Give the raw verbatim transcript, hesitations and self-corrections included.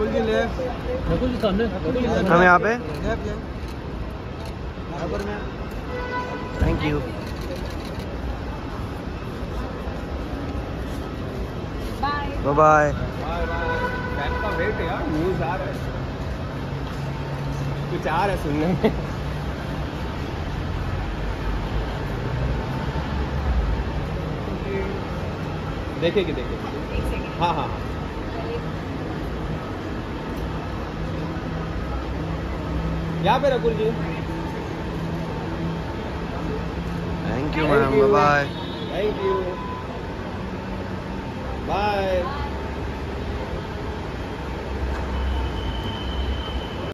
रकुल जी ले, रकुल जी सामने, हम यहाँ पे। Thank you. Bye bye. Time का वेट है यार, न्यूज़ आ रहा है, कुछ आ रहा है सुनने में। देखेगी देखेगी। हाँ हाँ हाँ। यहाँ पे Rakul ji. Thank you ma'am, bye bye. Thank you.